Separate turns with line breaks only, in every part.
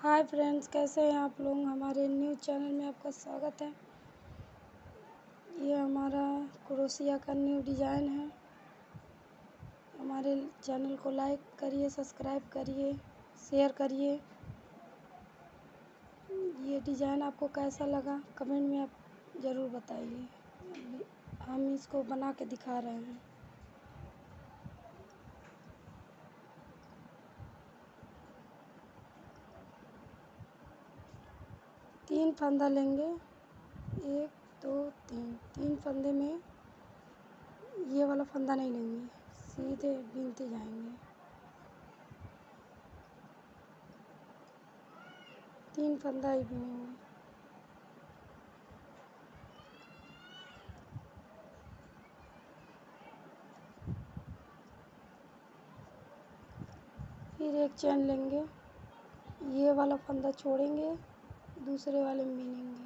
Hi friends, कैसे हैं आप लोग। हमारे न्यू चैनल में आपका स्वागत है। ये हमारा क्रोशिया का न्यू डिज़ाइन है। हमारे चैनल को लाइक करिए, सब्सक्राइब करिए, शेयर करिए। ये डिज़ाइन आपको कैसा लगा कमेंट में आप ज़रूर बताइए। हम इसको बना के दिखा रहे हैं। तीन फंदा लेंगे, एक दो तीन फंदे में ये वाला फंदा नहीं लेंगे, सीधे बीनते जाएंगे। तीन फंदा ही बीनेंगे। फिर एक चैन लेंगे, ये वाला फंदा छोड़ेंगे, दूसरे वाले में बीनेंगे।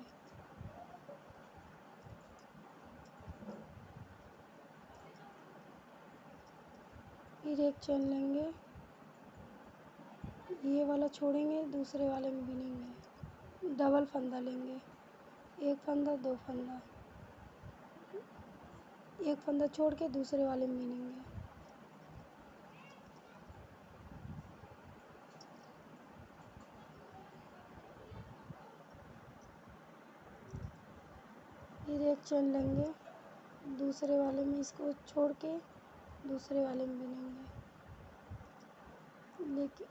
फिर एक चैन लेंगे, ये वाला छोड़ेंगे, दूसरे वाले में बीनेंगे। डबल फंदा लेंगे, एक फंदा दो फंदा, एक फंदा छोड़ के दूसरे वाले में बीनेंगे। फिर एक चैन लेंगे, दूसरे वाले में इसको छोड़ के दूसरे वाले में बीनेंगे। लेकिन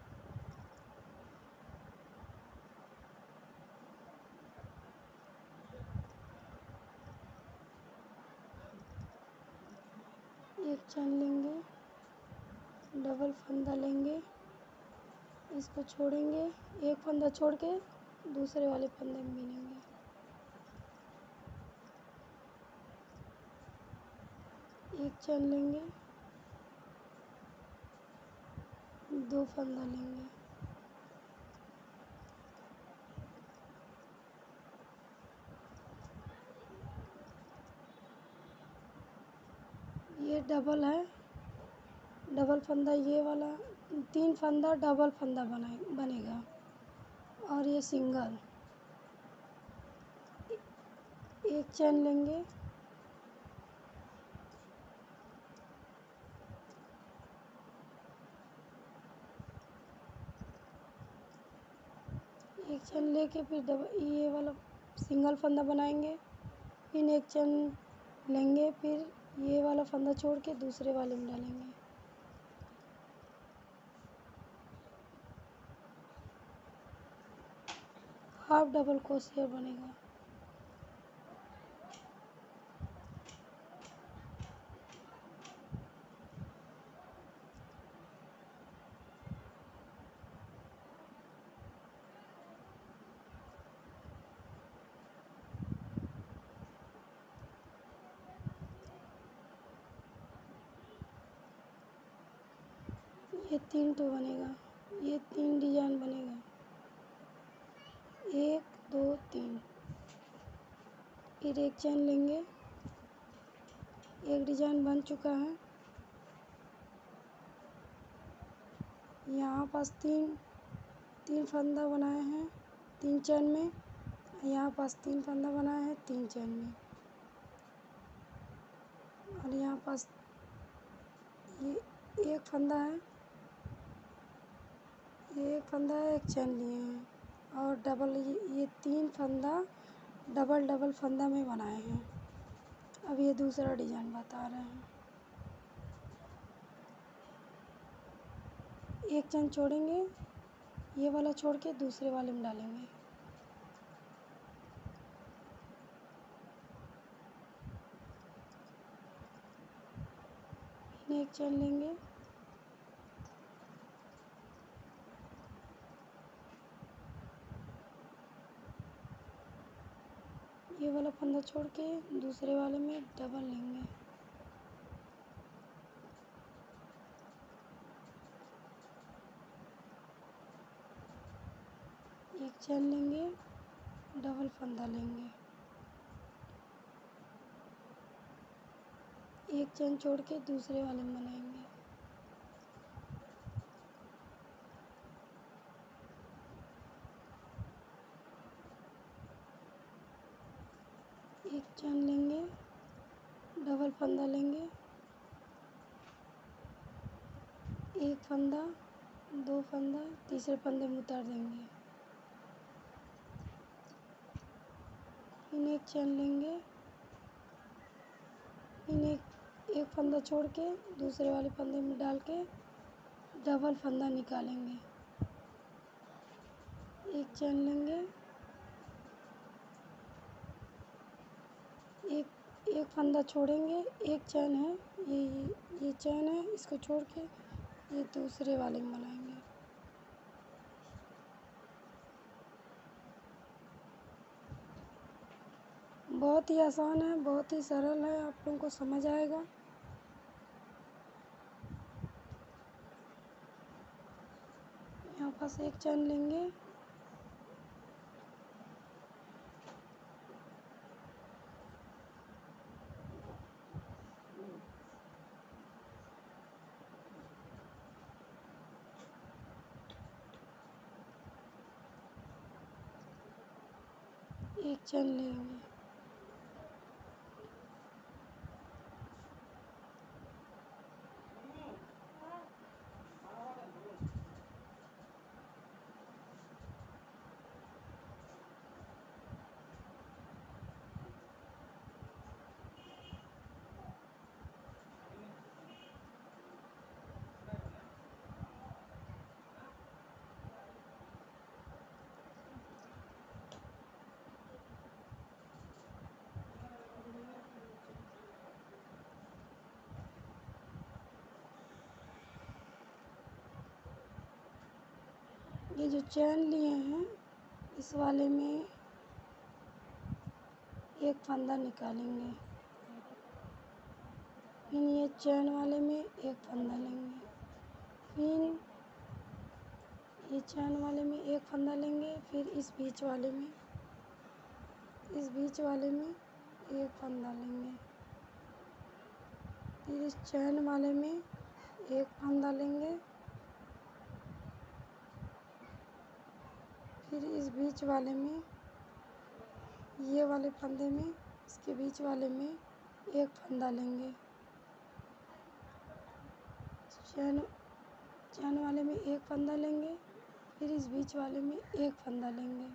एक चैन लेंगे, डबल फंदा लेंगे, इसको छोड़ेंगे, एक फंदा छोड़ के दूसरे वाले फंदे में बीनेंगे। एक चैन लेंगे, दो फंदा लेंगे, ये डबल है, डबल फंदा ये वाला, तीन फंदा डबल फंदा बनेगा। और ये सिंगल। एक चैन लेंगे, एक चैन लेके फिर डबल ये वाला सिंगल फंदा बनाएंगे। फिर एक चैन लेंगे, फिर ये वाला फंदा छोड़ के दूसरे वाले में डालेंगे। हाफ डबल क्रोशिया बनेगा। ये तीन तो बनेगा, ये तीन डिजाइन बनेगा, एक दो तीन। फिर एक चैन लेंगे, एक डिजाइन बन चुका है। यहाँ पास तीन फंदा बनाए हैं तीन चैन में, यहाँ पास तीन फंदा बनाए हैं तीन चैन में, और यहाँ पास ये एक फंदा है, ये एक फंदा है, एक चैन लिए हैं। और डबल ये तीन फंदा डबल डबल फंदा में बनाए हैं। अब ये दूसरा डिजाइन बता रहे हैं। एक चैन छोड़ेंगे, ये वाला छोड़ के दूसरे वाले में डालेंगे। फिर एक चैन लेंगे, ये वाला फंदा छोड़ के दूसरे वाले में डबल लेंगे। एक चैन लेंगे, डबल फंदा लेंगे, एक चैन छोड़ के दूसरे वाले में बनाएंगे। एक चैन लेंगे, डबल फंदा लेंगे, एक फंदा, दो फंदा, तीसरे फंदे में उतार देंगे। फिर एक चैन लेंगे, फिर एक फंदा छोड़ के दूसरे वाले फंदे में डाल के डबल फंदा निकालेंगे। एक चैन लेंगे, एक फंदा छोड़ेंगे, एक चैन है, ये चैन है, इसको छोड़ के ये दूसरे वाले में बनाएंगे। बहुत ही आसान है, बहुत ही सरल है, आप लोगों को समझ आएगा। यहाँ पास एक चैन लेंगे, एक चैन लेंगे, ये जो चैन लिए हैं इस वाले में एक फंदा निकालेंगे, फिर ये चैन वाले में एक फंदा लेंगे, फिर ये चैन वाले में एक फंदा लेंगे, फिर इस बीच वाले में एक फंदा लेंगे, फिर इस चैन वाले में एक फंदा लेंगे, फिर इस बीच वाले में ये वाले फंदे में इसके बीच वाले में एक फंदा लेंगे, चैन वाले में एक फंदा लेंगे, फिर इस बीच वाले में एक फंदा लेंगे।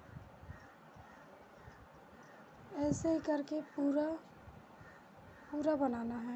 ऐसे ही करके पूरा बनाना है।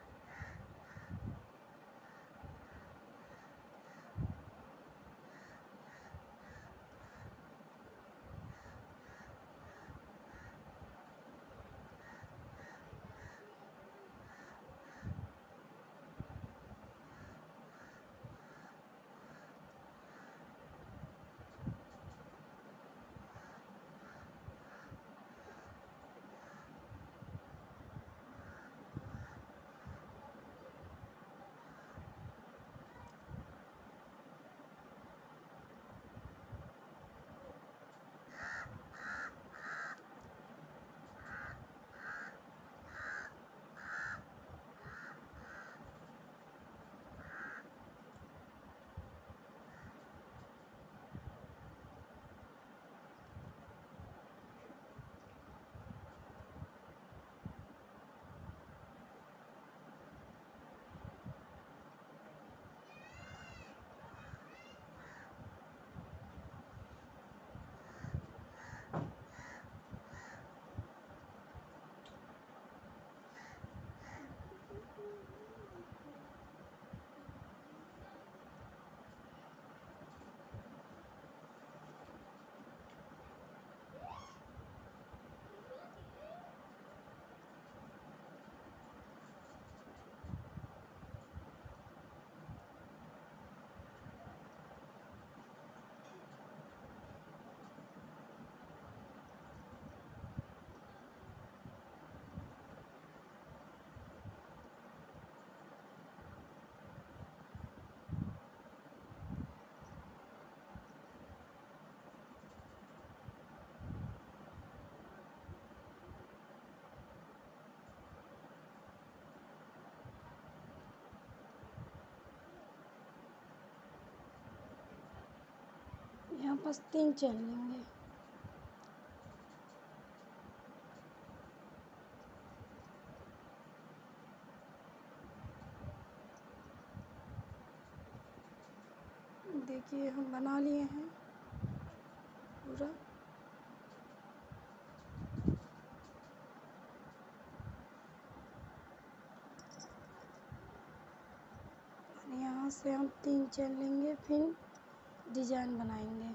यहाँ पास 3 चैन लेंगे, देखिए हम बना लिए हैं पूरा। और यहाँ से हम 3 चेन लेंगे, फिर डिजाइन बनाएंगे।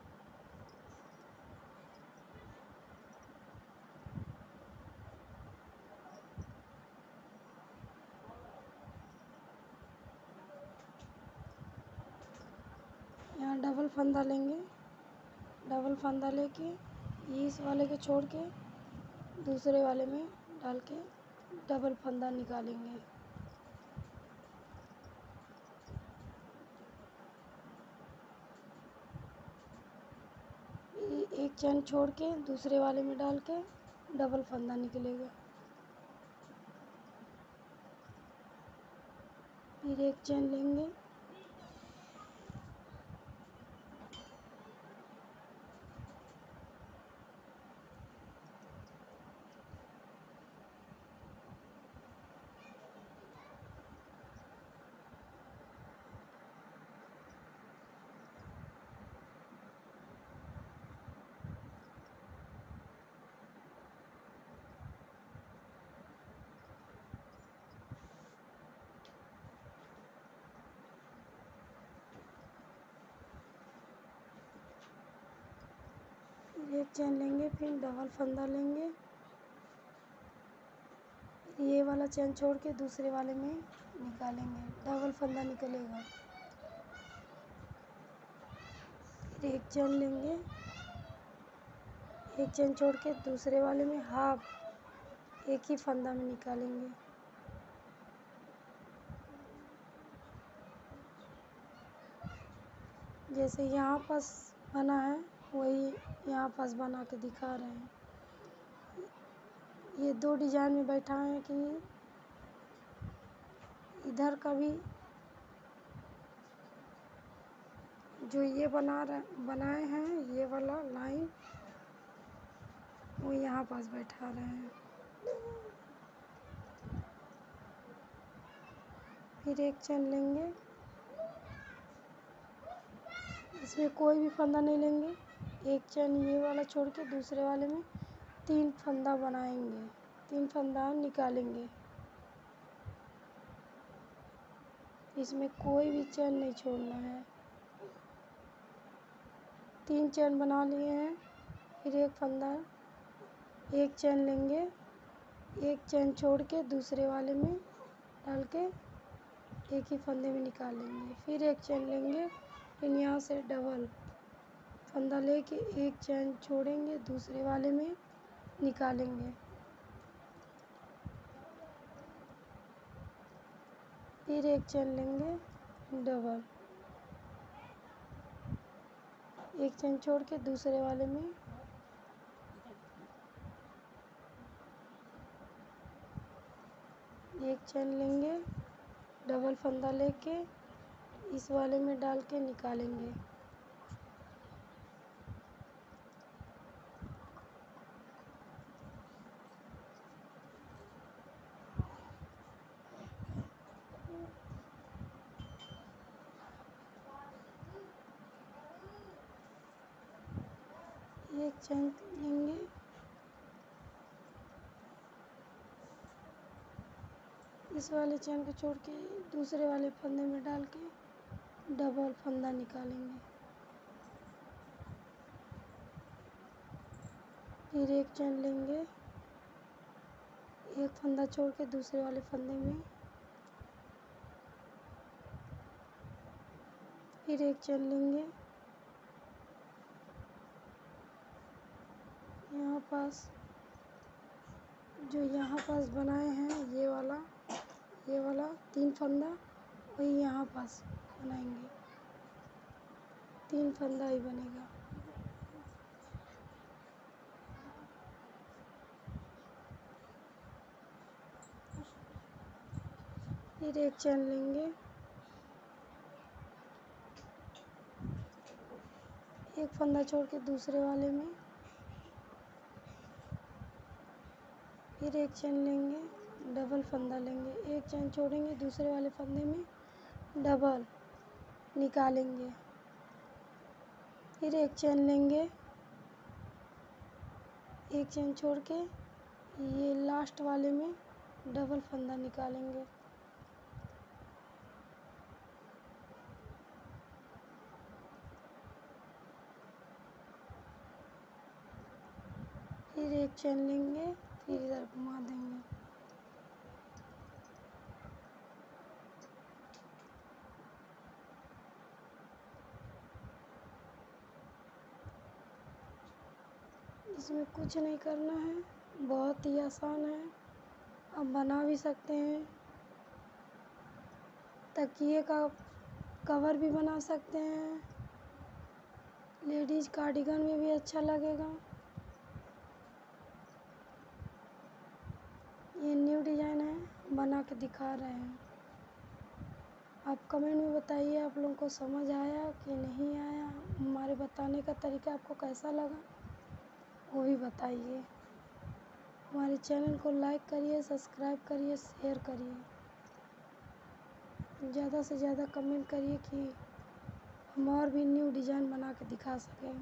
यहाँ डबल फंदा लेंगे, डबल फंदा लेके इस वाले को छोड़ के दूसरे वाले में डाल के डबल फंदा निकालेंगे। एक चैन छोड़ के दूसरे वाले में डाल के डबल फंदा निकलेगा। फिर एक चैन लेंगे, फिर एक चैन लेंगे, फिर डबल फंदा लेंगे। ये वाला चैन छोड़ के दूसरे वाले में निकालेंगे, डबल फंदा निकलेगा। फिर एक चैन लेंगे, एक चैन छोड़ के दूसरे वाले में हाफ एक ही फंदा में निकालेंगे। जैसे यहाँ पास बना है वही यहाँ पास बना के दिखा रहे हैं। ये 2 डिजाइन में बैठा है कि इधर का भी जो ये बनाए हैं ये वाला लाइन वो यहाँ पास बैठा रहे हैं। फिर एक चैन लेंगे, इसमें कोई भी फंदा नहीं लेंगे। एक चैन ये वाला छोड़ के दूसरे वाले में 3 फंदा बनाएंगे, 3 फंदा निकालेंगे। इसमें कोई भी चैन नहीं छोड़ना है। 3 चैन बना लिए हैं। फिर एक फंदा, एक चैन लेंगे, एक चैन छोड़ के दूसरे वाले में डाल के एक ही फंदे में निकालेंगे। फिर एक चैन लेंगे, फिर यहाँ से डबल फंदा लेके एक चैन छोड़ेंगे, दूसरे वाले में निकालेंगे। फिर एक चैन लेंगे, डबल एक चैन छोड़ के दूसरे वाले में एक चैन लेंगे, डबल फंदा लेके इस वाले में डाल के निकालेंगे। एक चैन लेंगे, इस वाले चैन को छोड़ के दूसरे वाले फंदे में डाल के डबल फंदा निकालेंगे। फिर एक चैन लेंगे, एक फंदा छोड़ के दूसरे वाले फंदे में फिर एक चैन लेंगे। यहाँ पास जो यहाँ पास बनाए हैं ये वाला 3 फंदा वही यहाँ पास बनाएंगे, 3 फंदा ही बनेगा। फिर एक चैन लेंगे, एक फंदा छोड़ के दूसरे वाले में फिर एक चैन लेंगे, डबल फंदा लेंगे, एक चैन छोड़ेंगे दूसरे वाले फंदे में डबल निकालेंगे। फिर एक चेन लेंगे, एक चेन छोड़ के ये लास्ट वाले में डबल फंदा निकालेंगे। फिर एक चेन लेंगे, फिर इधर घुमा देंगे। इसमें कुछ नहीं करना है, बहुत ही आसान है। आप बना भी सकते हैं, तकिए का कवर भी बना सकते हैं, लेडीज़ कार्डिगन में भी अच्छा लगेगा। ये न्यू डिज़ाइन है, बना के दिखा रहे हैं। आप कमेंट में बताइए आप लोगों को समझ आया कि नहीं आया, हमारे बताने का तरीका आपको कैसा लगा वो भी बताइए। हमारे चैनल को लाइक करिए, सब्सक्राइब करिए, शेयर करिए, ज़्यादा से ज़्यादा कमेंट करिए कि हम और भी न्यू डिज़ाइन बना के दिखा सकें।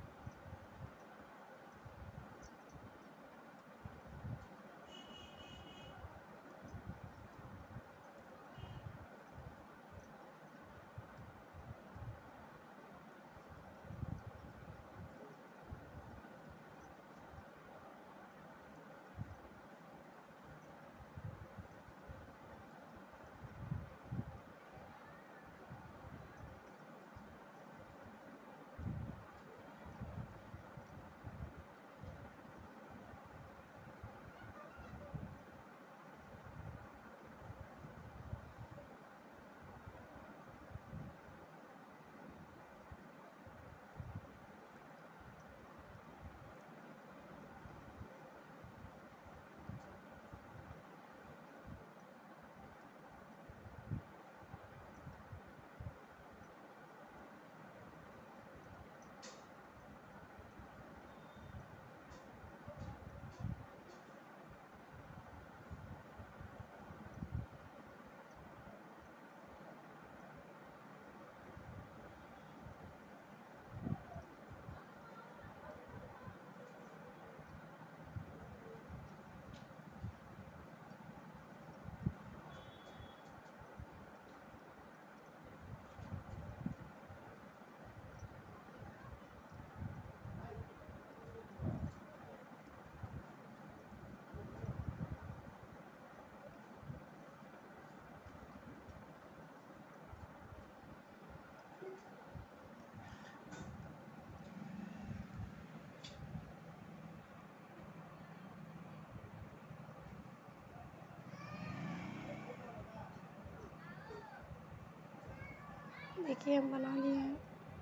देखिए हम बना लिए हैं।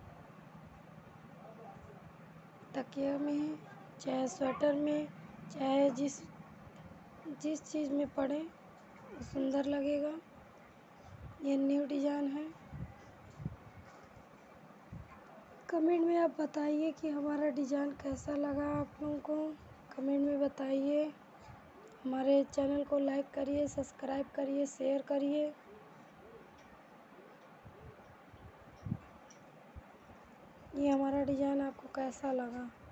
तकिया में चाहे स्वेटर में, चाहे जिस चीज़ में पड़े वो सुंदर लगेगा। ये न्यू डिज़ाइन है। कमेंट में आप बताइए कि हमारा डिज़ाइन कैसा लगा आप लोगों को, कमेंट में बताइए। हमारे चैनल को लाइक करिए, सब्सक्राइब करिए, शेयर करिए। ये हमारा डिज़ाइन आपको कैसा लगा।